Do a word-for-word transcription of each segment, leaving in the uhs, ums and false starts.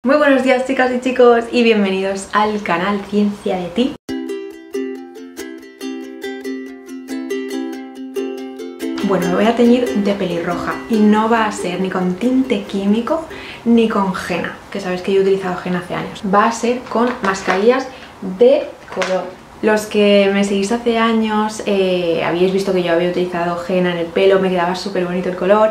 Muy buenos días, chicas y chicos, y bienvenidos al canal Ciencia de Ti. Bueno, me voy a teñir de pelirroja y no va a ser ni con tinte químico ni con henna, que sabéis que yo he utilizado henna hace años. Va a ser con mascarillas de color. Los que me seguís hace años eh, habíais visto que yo había utilizado henna en el pelo, me quedaba súper bonito el color.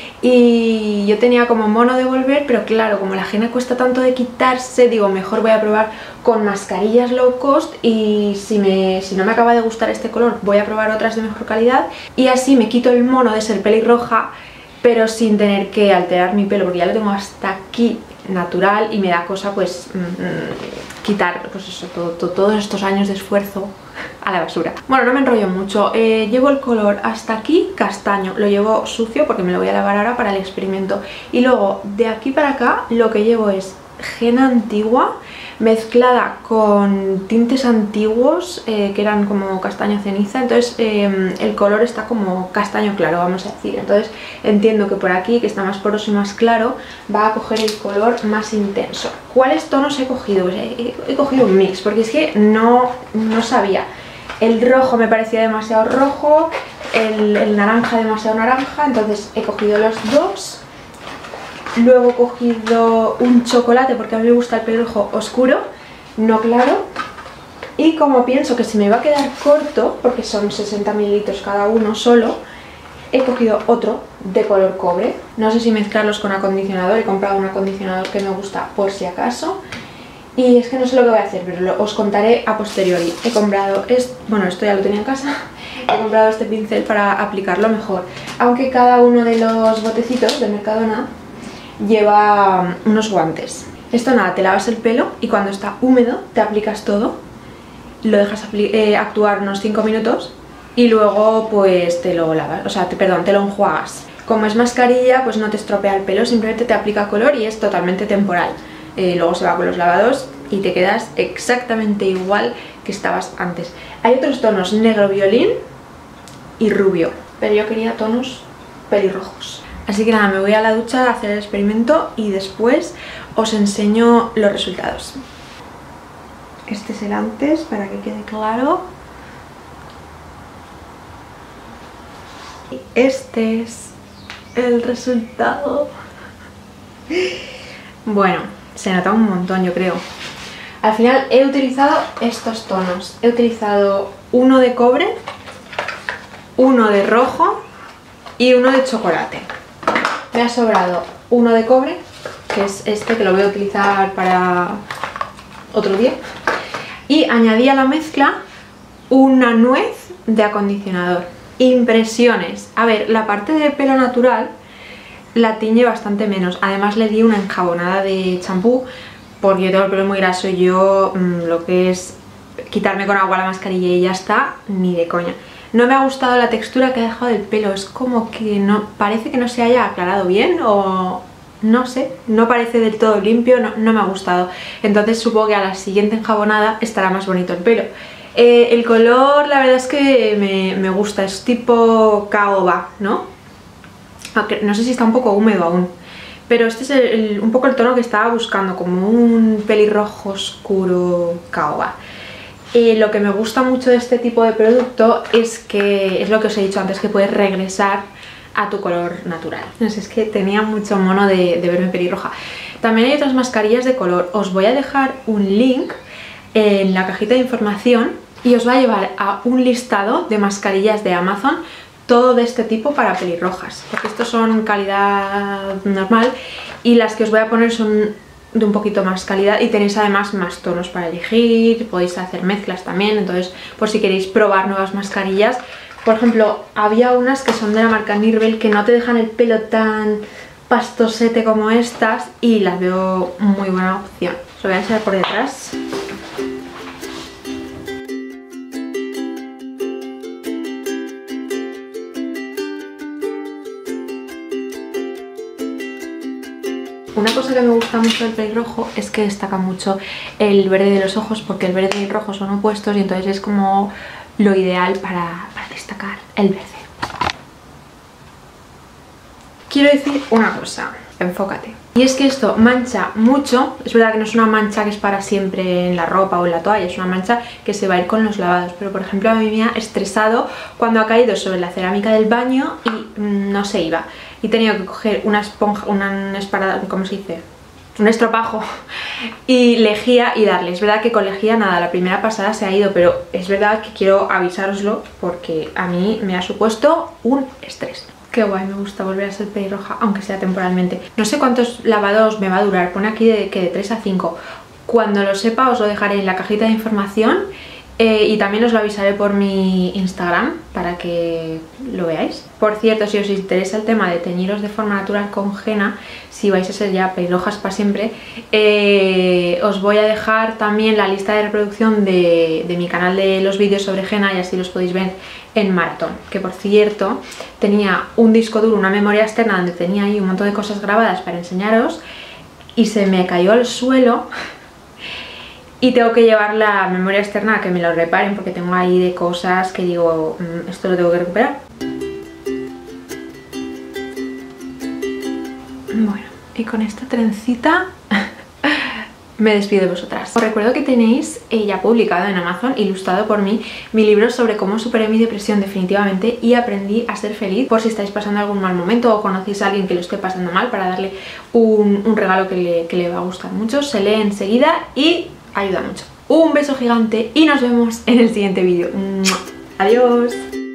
Y yo tenía como mono de volver, pero claro, como la henna cuesta tanto de quitarse, digo, mejor voy a probar con mascarillas low cost y si, me, si no me acaba de gustar este color, voy a probar otras de mejor calidad y así me quito el mono de ser pelirroja, pero sin tener que alterar mi pelo, porque ya lo tengo hasta aquí natural y me da cosa pues mmm, quitar pues eso, todo, todo, todos estos años de esfuerzo a la basura. Bueno, no me enrollo mucho, eh, llevo el color hasta aquí castaño, lo llevo sucio porque me lo voy a lavar ahora para el experimento, y luego de aquí para acá lo que llevo es henna antigua mezclada con tintes antiguos eh, que eran como castaño ceniza, entonces eh, el color está como castaño claro, vamos a decir. Entonces entiendo que por aquí, que está más poroso y más claro, va a coger el color más intenso. ¿Cuáles tonos he cogido? Pues he, he cogido un mix, porque es que no, no sabía. El rojo me parecía demasiado rojo, el, el naranja demasiado naranja, entonces he cogido los dos. Luego he cogido un chocolate porque a mí me gusta el pelirrojo oscuro, no claro. Y como pienso que se me va a quedar corto, porque son sesenta mililitros cada uno solo, he cogido otro de color cobre. No sé si mezclarlos con acondicionador, he comprado un acondicionador que me gusta por si acaso. Y es que no sé lo que voy a hacer, pero lo, os contaré a posteriori. He comprado, este, bueno, esto ya lo tenía en casa, he comprado este pincel para aplicarlo mejor. Aunque cada uno de los botecitos de Mercadona lleva unos guantes. Esto nada, te lavas el pelo y cuando está húmedo te aplicas todo, lo dejas eh, actuar unos cinco minutos y luego pues te lo lavas, o sea, te, perdón, te lo enjuagas. Como es mascarilla, pues no te estropea el pelo, simplemente te aplica color y es totalmente temporal. Eh, luego se va con los lavados y te quedas exactamente igual que estabas antes. Hay otros tonos, negro violín y rubio, pero yo quería tonos pelirrojos. Así que nada, me voy a la ducha a hacer el experimento y después os enseño los resultados. Este es el antes, para que quede claro. Y este es el resultado. Bueno, se nota un montón, yo creo. Al final he utilizado estos tonos. He utilizado uno de cobre, uno de rojo y uno de chocolate. Me ha sobrado uno de cobre, que es este, que lo voy a utilizar para otro día. Y añadí a la mezcla una nuez de acondicionador. Impresiones. A ver, la parte de pelo natural la tiñe bastante menos. Además le di una enjabonada de champú, porque yo tengo el pelo muy graso y yo mmm, lo que es quitarme con agua la mascarilla y ya está, ni de coña. No me ha gustado la textura que ha dejado del pelo, es como que no, parece que no se haya aclarado bien o no sé, no parece del todo limpio, no, no me ha gustado. Entonces supongo que a la siguiente enjabonada estará más bonito el pelo. Eh, el color la verdad es que me, me gusta, es tipo caoba, ¿no? Aunque no sé si está un poco húmedo aún, pero este es el, el, un poco el tono que estaba buscando, como un pelirrojo oscuro caoba. Y lo que me gusta mucho de este tipo de producto es que, es lo que os he dicho antes, que puedes regresar a tu color natural. No sé, es que tenía mucho mono de, de verme pelirroja. También hay otras mascarillas de color. Os voy a dejar un link en la cajita de información y os va a llevar a un listado de mascarillas de Amazon, todo de este tipo para pelirrojas, porque estos son calidad normal y las que os voy a poner son de un poquito más calidad y tenéis además más tonos para elegir, podéis hacer mezclas también, entonces por si queréis probar nuevas mascarillas. Por ejemplo, había unas que son de la marca Nirbel que no te dejan el pelo tan pastosete como estas y las veo muy buena opción. Os lo voy a enseñar por detrás. Una cosa que me gusta mucho del pelirrojo es que destaca mucho el verde de los ojos, porque el verde y el rojo son opuestos y entonces es como lo ideal para, para destacar el verde. Quiero decir una cosa, enfócate. Y es que esto mancha mucho, es verdad que no es una mancha que es para siempre en la ropa o en la toalla, es una mancha que se va a ir con los lavados, pero por ejemplo a mí me ha estresado cuando ha caído sobre la cerámica del baño y mmm, no se iba. Y he tenido que coger una esponja, una esparada, ¿cómo se dice? Un estropajo y lejía y darle. Es verdad que con lejía nada, la primera pasada se ha ido, pero es verdad que quiero avisároslo porque a mí me ha supuesto un estrés. Qué guay, me gusta volver a ser pelirroja, aunque sea temporalmente. No sé cuántos lavados me va a durar, pone aquí de, que de tres a cinco. Cuando lo sepa os lo dejaré en la cajita de información eh, y también os lo avisaré por mi Instagram para que lo veáis. Por cierto, si os interesa el tema de teñiros de forma natural con henna, si vais a ser ya pelirrojas para siempre, eh, os voy a dejar también la lista de reproducción de, de mi canal de los vídeos sobre henna y así los podéis ver en maratón. Que por cierto, tenía un disco duro, una memoria externa donde tenía ahí un montón de cosas grabadas para enseñaros y se me cayó al suelo y tengo que llevar la memoria externa a que me lo reparen porque tengo ahí de cosas que digo, mmm, esto lo tengo que recuperar. Bueno, y con esta trencita me despido de vosotras. Os recuerdo que tenéis eh, ya publicado en Amazon, ilustrado por mí, mi libro sobre cómo superé mi depresión definitivamente y aprendí a ser feliz, por si estáis pasando algún mal momento o conocéis a alguien que lo esté pasando mal, para darle un, un regalo que le, que le va a gustar mucho. Se lee enseguida y ayuda mucho. Un beso gigante y nos vemos en el siguiente vídeo. ¡Adiós!